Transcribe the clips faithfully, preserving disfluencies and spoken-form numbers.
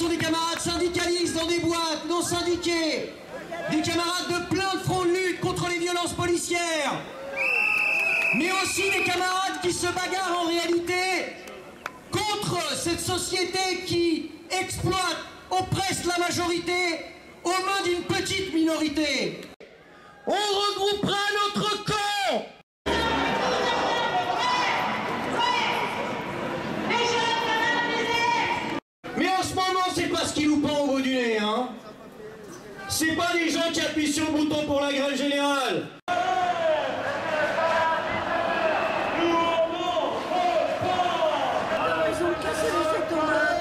sont des camarades syndicalistes dans des boîtes, non syndiqués, des camarades de plein de fronts de lutte contre les violences policières, mais aussi des camarades qui se bagarrent en réalité contre cette société qui exploite, oppresse la majorité aux mains d'une petite minorité. On regroupera notre camp. Mais en ce moment, c'est pas ce qui nous pend au bout du nez, hein. C'est pas des gens qui appuient sur le bouton pour la grève générale. Ils ont cassé les tomates.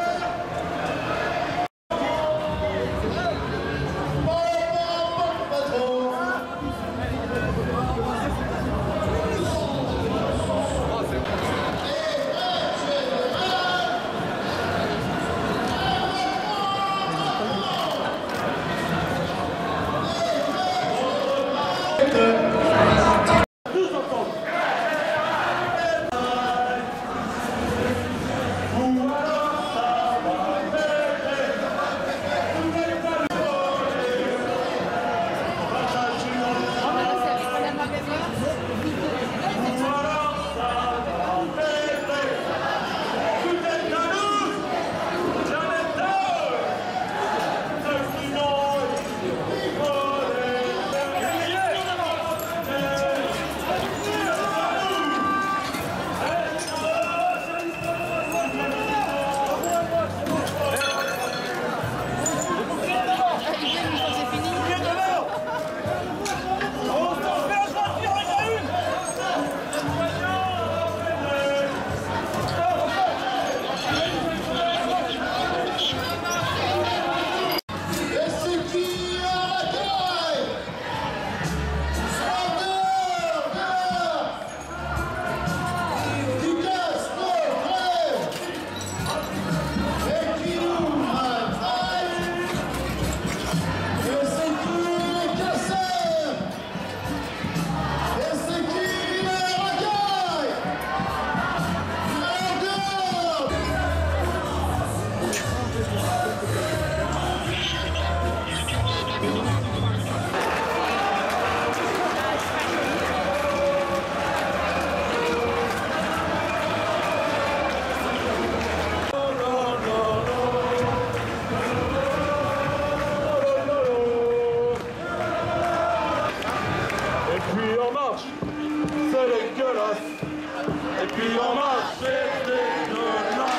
Et puis on marche, c'est dégueulasse.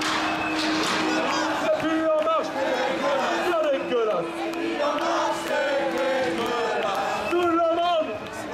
Et puis on marche, c'est dégueulasse. Et puis on marche, c'est dégueulasse. Tout le monde.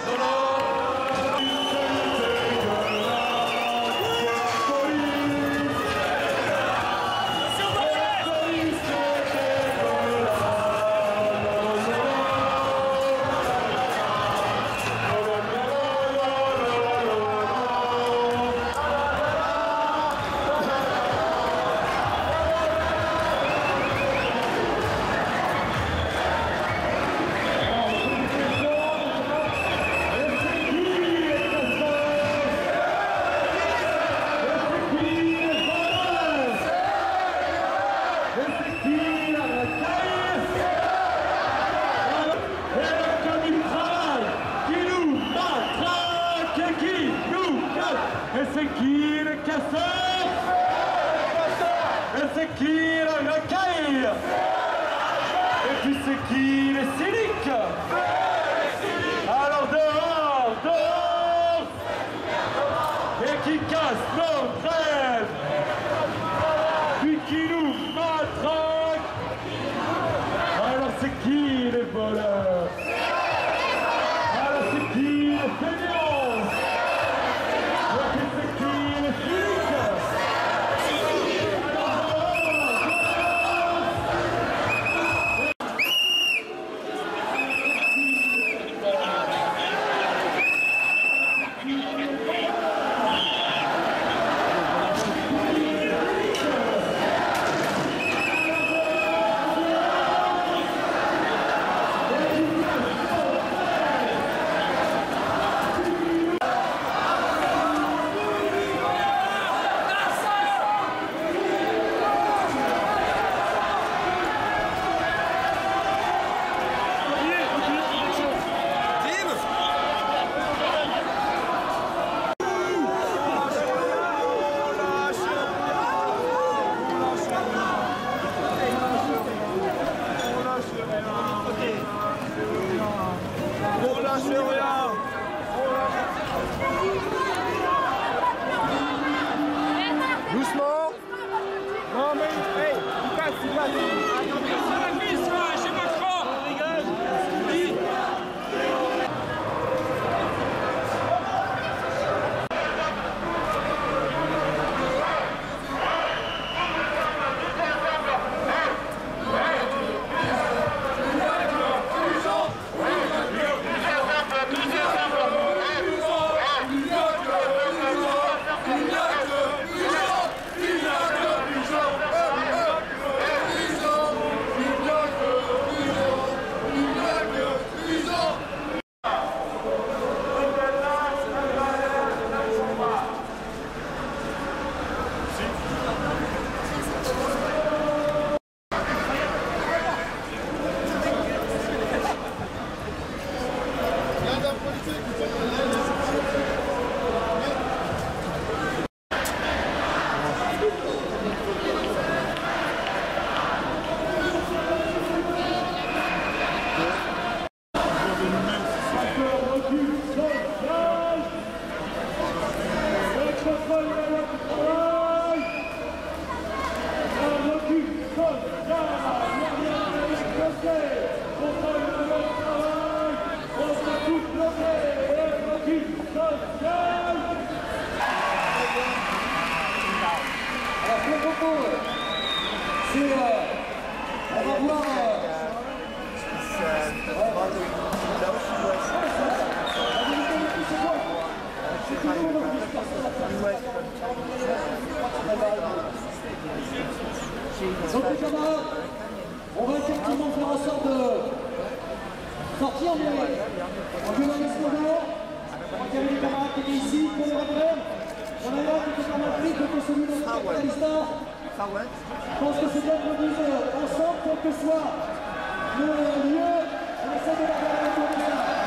Et c'est qui le casseur? Et c'est qui le racaille? Et puis c'est qui les cyniques? Alors dehors, dehors! Et qui casse nos grèves? Puis qui nous matraque? Alors c'est qui les voleurs? Alors c'est qui les fainéants? camarades, on va effectivement faire en sorte de sortir, mais en violent les slogans. On va tirer les camarades qui étaient ici pour le rappel. On a là qui était pas mal pris, que celui de notre capitalista. Je pense que c'est bien qu'on dise ensemble, quel que soit le lieu, on essaie de la faire autour de ça.